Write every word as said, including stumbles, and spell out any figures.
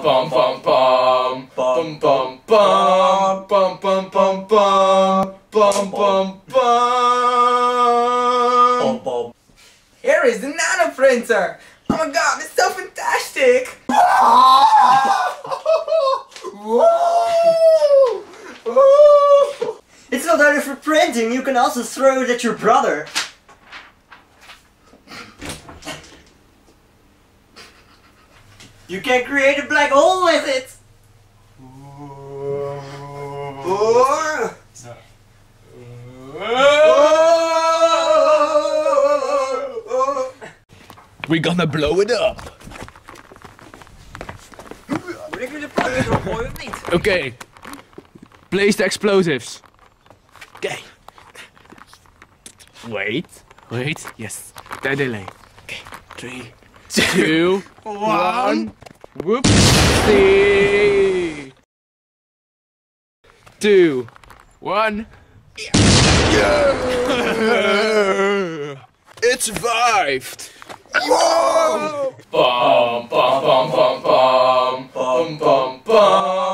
bum bum bum bum bum bum bum bum bum bum bum bum bum. Here is the nano printer. Oh my god, it's so fantastic! It's not only for printing, you can also throw it at your brother. You can create a black hole with it! Or... We're gonna blow it up. Moet ik nu de plank erop gooien of niet? Oké. Okay. Place the explosives. Oké. Okay. Wait. Wait. Yes. That delay. Okay. Three, two, one. Whoop. Three. Two. One. Yeah! It survived! Whoa! Bum bum bum bum bum bum bum bum.